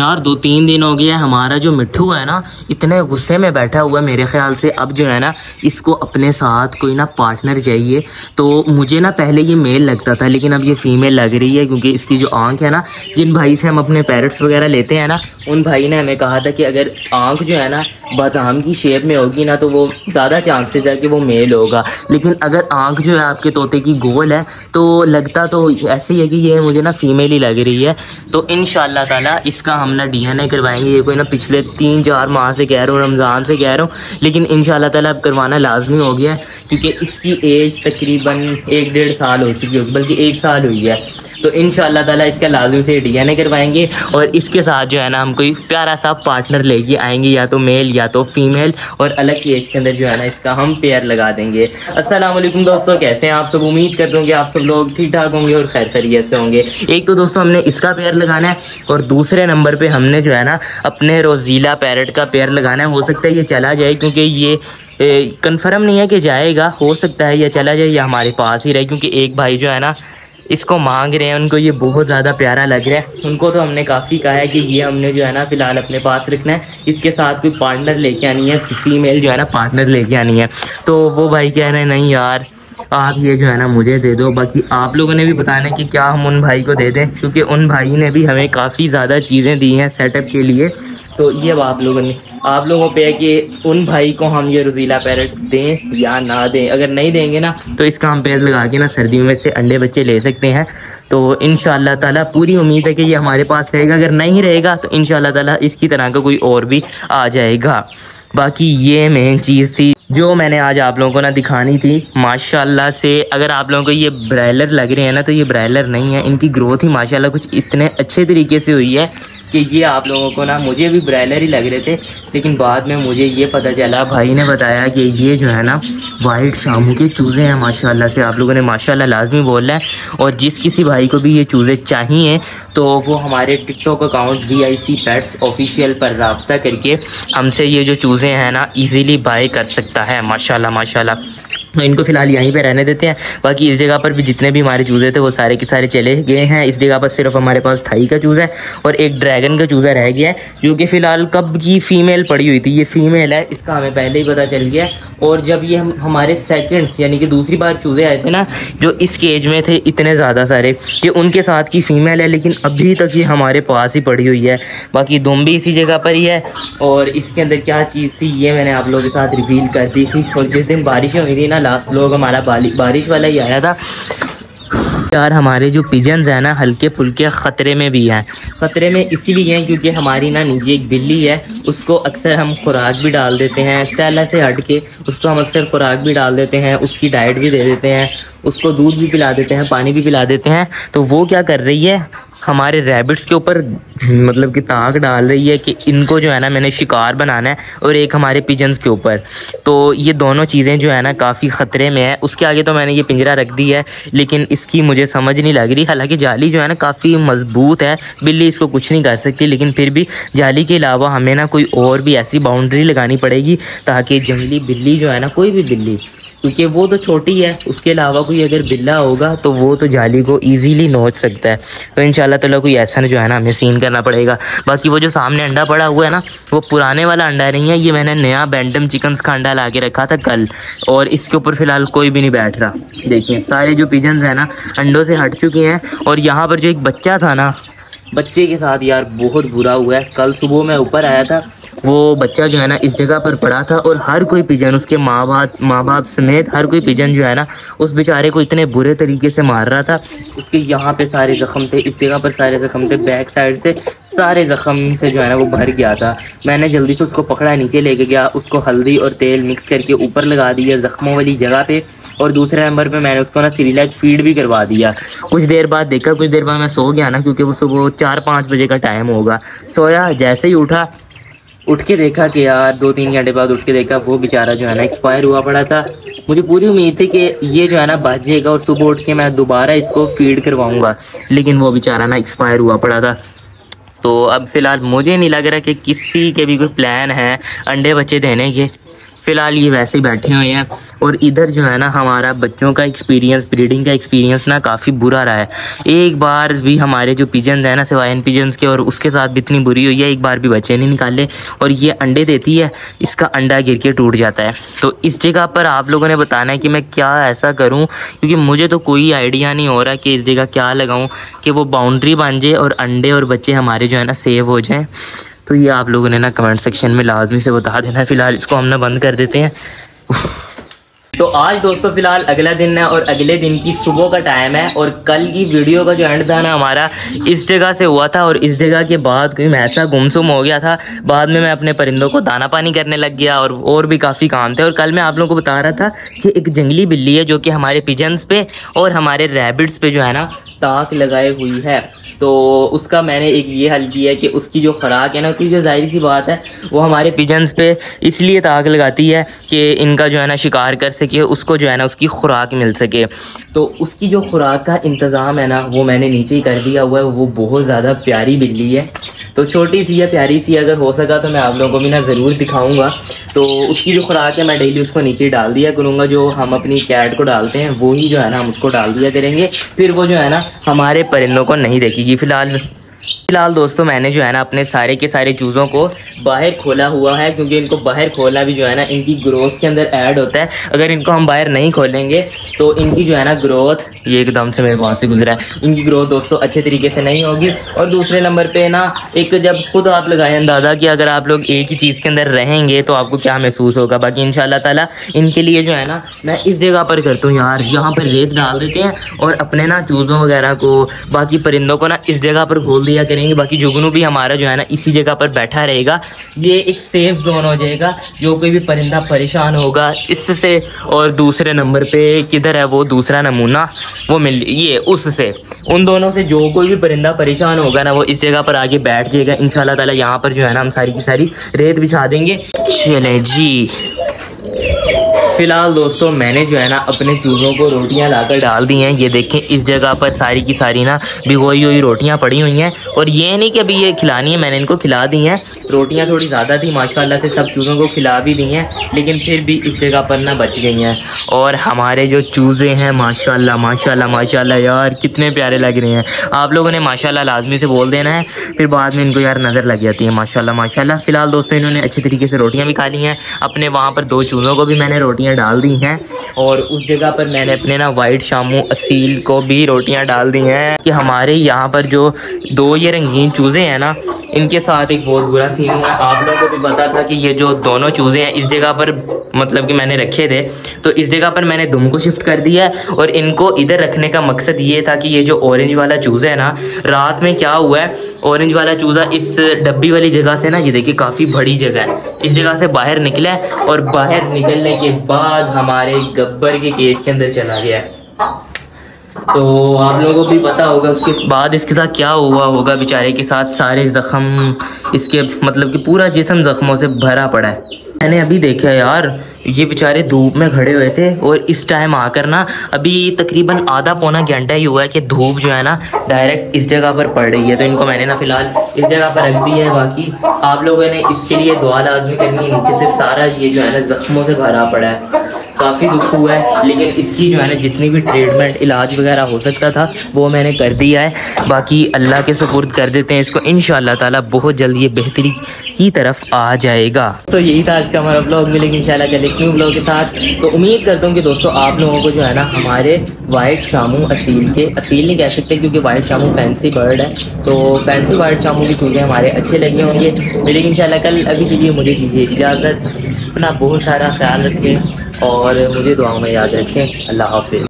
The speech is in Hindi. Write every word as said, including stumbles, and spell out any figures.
यार दो तीन दिन हो गए हैं, हमारा जो मिट्ठू है ना इतने गुस्से में बैठा हुआ है। मेरे ख्याल से अब जो है ना इसको अपने साथ कोई ना पार्टनर चाहिए। तो मुझे ना पहले ये मेल लगता था, लेकिन अब ये फीमेल लग रही है, क्योंकि इसकी जो आँख है ना, जिन भाई से हम अपने पैरट्स वगैरह लेते हैं ना, उन भाई ने हमें कहा था कि अगर आँख जो है ना बादाम की शेप में होगी ना तो वो ज़्यादा चांसेस है कि वो मेल होगा। लेकिन अगर आँख जो है आपके तोते की गोल है तो लगता तो ऐसे ही है कि ये मुझे ना फीमेल ही लग रही है। तो इंशाल्लाह ताला इसका हम ना डीएनए करवाएंगे। ये कोई ना पिछले तीन चार माह से कह रहा हूँ, रमज़ान से कह रहा हूँ, लेकिन इंशाल्लाह ताला अब करवाना लाजमी हो गया है, क्योंकि इसकी एज तकरीबन एक डेढ़ साल हो चुकी होगी, बल्कि एक साल हुई है। तो इंशाल्लाह ताला इसका लाजमी से डीएनए करवाएंगे और इसके साथ जो है ना हम कोई प्यारा सा पार्टनर लेके आएंगे, या तो मेल या तो फीमेल, और अलग की एज के अंदर जो है ना इसका हम पेयर लगा देंगे। अस्सलाम वालेकुम दोस्तों, कैसे हैं आप सब? उम्मीद करता हूँ कि आप सब लोग ठीक ठाक होंगे और खैर खैरियत से होंगे। एक तो दोस्तों हमने इसका पेयर लगाना है, और दूसरे नंबर पर हमने जो है ना अपने रोज़ीला पैरट का पेयर लगाना है। हो सकता है ये चला जाए, क्योंकि ये कंफर्म नहीं है कि जाएगा, हो सकता है ये चला जाए या हमारे पास ही रहे, क्योंकि एक भाई जो है ना इसको मांग रहे हैं, उनको ये बहुत ज़्यादा प्यारा लग रहा है। उनको तो हमने काफ़ी कहा है कि ये हमने जो है ना फ़िलहाल अपने पास रखना है, इसके साथ कोई पार्टनर लेके आनी है, फीमेल जो है ना पार्टनर लेके आनी है। तो वो भाई कह रहे हैं नहीं यार आप ये जो है ना मुझे दे दो। बाकी आप लोगों ने भी बताना है कि क्या हम उन भाई को दे दें, क्योंकि उन भाई ने भी हमें काफ़ी ज़्यादा चीज़ें दी हैं सेटअप के लिए। तो ये आप लोगों ने आप लोगों पे है कि उन भाई को हम ये रोज़ीला पैरट दें या ना दें। अगर नहीं देंगे ना तो इसका हम पेड़ लगा के ना सर्दियों में से अंडे बच्चे ले सकते हैं। तो इंशाल्लाह ताला पूरी उम्मीद है कि ये हमारे पास रहेगा। अगर नहीं रहेगा तो इंशाल्लाह ताला इसकी तरह का कोई और भी आ जाएगा। बाकी ये मेन चीज़ थी जो मैंने आज आप लोगों को ना दिखानी थी। माशाल्लाह से अगर आप लोगों को ये ब्रायलर लग रहे हैं ना तो ये ब्रायलर नहीं है, इनकी ग्रोथ ही माशाल्लाह कुछ इतने अच्छे तरीके से हुई है कि ये आप लोगों को ना, मुझे भी ब्रायलर ही लग रहे थे, लेकिन बाद में मुझे ये पता चला, भाई ने बताया कि ये जो है ना वाइट शामू के चूज़े हैं। माशाल्लाह से आप लोगों ने माशाल्लाह लाजमी बोलना है। और जिस किसी भाई को भी ये चूज़े चाहिए तो वो हमारे TikTok account V I C pets official पर रब्ता करके हमसे ये जो चूज़े हैं ना ईज़िली बाय कर सकता है। माशाल्लाह माशाल्लाह। तो इनको फ़िलहाल यहीं पे रहने देते हैं। बाकी इस जगह पर भी जितने भी हमारे चूज़े थे वो सारे के सारे चले गए हैं। इस जगह पर सिर्फ हमारे पास थाई का चूज़ा है और एक ड्रैगन का चूज़ा रह गया है, जो कि फ़िलहाल कब की फ़ीमेल पड़ी हुई थी। ये फ़ीमेल है, इसका हमें पहले ही पता चल गया। और जब ये हम हमारे सेकंड यानी कि दूसरी बार चूज़े आए थे ना, जो इस केज में थे इतने ज़्यादा सारे कि उनके साथ की फ़ीमेल है, लेकिन अभी तक ये हमारे पास ही पड़ी हुई है। बाकी दुम भी इसी जगह पर ही है। और इसके अंदर क्या चीज़ थी ये मैंने आप लोगों के साथ रिवील कर दी थी। और जिस दिन बारिश हुई थी ना, लास्ट ब्लॉग हमारा बारिश वाला ही आया था यार। हमारे जो पिजन्स हैं ना हल्के फुल्के ख़तरे में भी हैं। ख़तरे में इसीलिए हैं क्योंकि हमारी ना नीचे एक बिल्ली है, उसको अक्सर हम खुराक भी डाल देते हैं। स्टेला से हट के उसको हम अक्सर खुराक भी डाल देते हैं, उसकी डाइट भी दे देते हैं, उसको दूध भी पिला देते हैं, पानी भी पिला देते हैं। तो वो क्या कर रही है, हमारे रैबिट्स के ऊपर मतलब कि ताक डाल रही है कि इनको जो है ना मैंने शिकार बनाना है, और एक हमारे पिजन्स के ऊपर। तो ये दोनों चीज़ें जो है ना काफ़ी ख़तरे में है। उसके आगे तो मैंने ये पिंजरा रख दी है, लेकिन इसकी मुझे समझ नहीं लग रही। हालांकि जाली जो है ना काफ़ी मज़बूत है, बिल्ली इसको कुछ नहीं कर सकती, लेकिन फिर भी जाली के अलावा हमें ना कोई और भी ऐसी बाउंड्री लगानी पड़ेगी ताकि जंगली बिल्ली जो है ना, कोई भी बिल्ली, क्योंकि वो तो छोटी है, उसके अलावा कोई अगर बिल्ला होगा तो वो तो जाली को इजीली नोच सकता है। तो इंशाल्लाह ताला कोई ऐसा जो है ना हमें सीन करना पड़ेगा। बाकी वो जो सामने अंडा पड़ा हुआ है ना, वो पुराने वाला अंडा नहीं है, ये मैंने नया बैंटम चिकन्स का अंडा ला के रखा था कल, और इसके ऊपर फ़िलहाल कोई भी नहीं बैठ रहा। देखिए सारे जो पिजन्स हैं ना अंडों से हट चुके हैं। और यहाँ पर जो एक बच्चा था ना, बच्चे के साथ यार बहुत बुरा हुआ है। कल सुबह मैं ऊपर आया था, वो बच्चा जो है ना इस जगह पर पड़ा था, और हर कोई पिजन, उसके माँ बाप माँ बाप समेत हर कोई पिजन जो है ना उस बेचारे को इतने बुरे तरीके से मार रहा था। उसके यहाँ पे सारे ज़ख्म थे, इस जगह पर सारे ज़ख्म थे, बैक साइड से सारे ज़ख्म से जो है ना वो भर गया था। मैंने जल्दी से उसको पकड़ा, नीचे लेके गया, उसको हल्दी और तेल मिक्स करके ऊपर लगा दिया ज़ख्मों वाली जगह पे। और दूसरे नंबर पे मैंने उसको ना सिरिलैक फीड भी करवा दिया। कुछ देर बाद देखा, कुछ देर बाद मैं सो गया ना, क्योंकि वो सुबह चार पाँच बजे का टाइम होगा। सोया, जैसे ही उठा, उठ के देखा कि यार दो तीन घंटे बाद उठ के देखा वो बेचारा जो है ना एक्सपायर हुआ पड़ा था। मुझे पूरी उम्मीद थी कि ये जो है ना बचेगा और सुबह उठ के मैं दोबारा इसको फीड करवाऊँगा, लेकिन वो बेचारा ना एक्सपायर हुआ पड़ा था। तो अब फ़िलहाल मुझे नहीं लग रहा कि किसी के भी कोई प्लान है अंडे बच्चे देने के। फ़िलहाल ये वैसे ही बैठे हुए हैं। और इधर जो है ना हमारा बच्चों का एक्सपीरियंस, ब्रीडिंग का एक्सपीरियंस ना काफ़ी बुरा रहा है। एक बार भी हमारे जो पिजन है ना सिवाइन पिजन्स के, और उसके साथ भी इतनी बुरी हुई है, एक बार भी बच्चे नहीं निकाले और ये अंडे देती है, इसका अंडा गिर के टूट जाता है। तो इस जगह पर आप लोगों ने बताना है कि मैं क्या ऐसा करूं, क्योंकि मुझे तो कोई आइडिया नहीं हो रहा कि इस जगह क्या लगाऊं कि वो बाउंड्री बन जाए और अंडे और बच्चे हमारे जो है ना सेव हो जाएं। तो ये आप लोगों ने ना कमेंट सेक्शन में लाजमी से बता देना है। फ़िलहाल इसको हम ना बंद कर देते हैं। तो आज दोस्तों फ़िलहाल अगला दिन है और अगले दिन की सुबह का टाइम है। और कल की वीडियो का जो एंड था ना हमारा इस जगह से हुआ था, और इस जगह के बाद कोई ऐसा गुमसुम हो गया था। बाद में मैं अपने परिंदों को दाना पानी करने लग गया और और भी काफ़ी काम थे। और कल मैं आप लोगों को बता रहा था कि एक जंगली बिल्ली है जो कि हमारे पिजन्स पे और हमारे रैबिट्स पे जो है ना ताक लगाए हुई है। तो उसका मैंने एक ये हल किया है कि उसकी जो खुराक है ना, क्योंकि जाहिर सी बात है वो हमारे पिजन्स पे इसलिए ताक लगाती है कि इनका जो है ना शिकार कर सके, उसको जो है ना उसकी खुराक मिल सके। तो उसकी जो खुराक का इंतज़ाम है ना वो मैंने नीचे ही कर दिया हुआ है। वो बहुत ज़्यादा प्यारी बिल्ली है, तो छोटी सी है, प्यारी सी, अगर हो सका तो मैं आप लोगों को भी ना ज़रूर दिखाऊंगा। तो उसकी जो खुराक है मैं डेली उसको नीचे डाल दिया करूँगा। जो हम अपनी कैट को डालते हैं वो ही जो है ना हम उसको डाल दिया करेंगे, फिर वो जो है ना हमारे परिंदों को नहीं देखेगी। फ़िलहाल फ़िलहाल दोस्तों मैंने जो है ना अपने सारे के सारे चूज़ों को बाहर खोला हुआ है, क्योंकि इनको बाहर खोलना भी जो है ना इनकी ग्रोथ के अंदर ऐड होता है। अगर इनको हम बाहर नहीं खोलेंगे तो इनकी जो है ना ग्रोथ, ये एकदम से मेरे पास से गुजरा है, इनकी ग्रोथ दोस्तों अच्छे तरीके से नहीं होगी। और दूसरे नंबर पे ना एक जब खुद आप लगाएं अंदाज़ा कि अगर आप लोग एक ही चीज़ के अंदर रहेंगे तो आपको क्या महसूस होगा। बाकी इंशाल्लाह ताला इनके लिए जो है ना मैं इस जगह पर करता हूँ यार, यहाँ पर रेत डाल देते हैं और अपने ना चूज़ों वगैरह को, बाकी परिंदों को ना इस जगह पर खोल दिया करेंगे। बाकी जुगनू भी हमारा जो है ना इसी जगह पर बैठा रहेगा। ये एक सेफ जोन हो जाएगा, जो कोई भी परिंदा परेशान होगा इससे। और दूसरे नंबर पे किधर है वो दूसरा नमूना, वो मिल ये उससे, उन दोनों से जो कोई भी परिंदा परेशान होगा ना वो इस जगह पर आके बैठ जाएगा इंशाल्लाह ताला। यहाँ पर जो है ना हम सारी की सारी रेत बिछा देंगे। चले जी, फ़िलहाल दोस्तों मैंने जो है ना अपने चूज़ों को रोटियां लाकर डाल दी हैं। ये देखें इस जगह पर सारी की सारी ना भिगोई हुई रोटियां पड़ी हुई हैं। और ये नहीं कि अभी ये खिलानी है, मैंने इनको खिला दी हैं। रोटियां थोड़ी ज़्यादा थी माशाल्लाह से, सब चूज़ों को खिला भी दी हैं, लेकिन फिर भी इस जगह पर ना बच गई हैं। और हमारे जो चूज़े हैं माशाल्लाह माशाल्लाह माशाल्लाह यार कितने प्यारे लग रहे हैं। आप लोगों ने माशाल्लाह लाजमी से बोल देना है, फिर बाद में इनको यार नज़र लग जाती है। माशाल्लाह माशाल्लाह। फ़िलहाल दोस्तों इन्होंने अच्छी तरीके से रोटियाँ भी खा ली हैं। अपने वहाँ पर दो चूज़ों को भी मैंने रोटियाँ डाल दी हैं, और उस जगह पर मैंने अपने ना वाइट शामू असील को भी रोटियां डाल दी हैं। कि हमारे यहाँ पर जो दो ये रंगीन चूज़े हैं ना, इनके साथ एक बहुत बुरा सीन हुआ है। आप लोगों को भी पता था कि ये जो दोनों चूज़े हैं इस जगह पर मतलब कि मैंने रखे थे, तो इस जगह पर मैंने दुम को शिफ्ट कर दिया है। और इनको इधर रखने का मकसद ये था कि ये जो ऑरेंज वाला चूज़ा है ना, रात में क्या हुआ है, ऑरेंज वाला चूज़ा इस डब्बी वाली जगह से ना, ये देखिए काफ़ी बड़ी जगह है, इस जगह से बाहर निकला है। और बाहर निकलने के बाद हमारे गब्बर के केज के अंदर चला गया है। तो आप लोगों को भी पता होगा उसके बाद इसके साथ क्या हुआ होगा। बेचारे के साथ सारे ज़ख्म, इसके मतलब कि पूरा जिस्म ज़ख्मों से भरा पड़ा है। मैंने अभी देखा यार, ये बेचारे धूप में खड़े हुए थे, और इस टाइम आकर ना अभी तकरीबन आधा पौना घंटा ही हुआ है कि धूप जो है ना डायरेक्ट इस जगह पर पड़ रही है। तो इनको मैंने ना फ़िलहाल इस जगह पर रख दिया है। बाकी आप लोगों ने इसके लिए दुआ लाजमी करनी है। नीचे से सारा ये जो है ना ज़ख्मों से भरा पड़ा है, काफ़ी दुख हुआ है, लेकिन इसकी जो है ना जितनी भी ट्रीटमेंट इलाज वगैरह हो सकता था वो मैंने कर दिया है। बाकी अल्लाह के सुपुर्द कर देते हैं इसको, इंशाअल्लाह ताला बहुत जल्द ये बेहतरी की तरफ आ जाएगा। तो यही था आज का हमारा ब्लॉग। मिलेंगे इंशाल्लाह कल एक न्यू ब्लॉग के साथ। तो उम्मीद करता हूँ कि दोस्तों आप लोगों को जो है ना हमारे वाइट शामू असील के, असील नहीं कह सकते क्योंकि वाइट शामू फैंसी बर्ड है, तो फैंसी वाइट शामू की चूज़ें हमारे अच्छे लगे होंगे। मिलेंगे इंशाल्लाह कल। अभी के लिए मुझे दीजिए इजाज़त। अपना बहुत सारा ख्याल रखें और मुझे दुआओं में याद रखें। अल्लाह हाफ़िज़।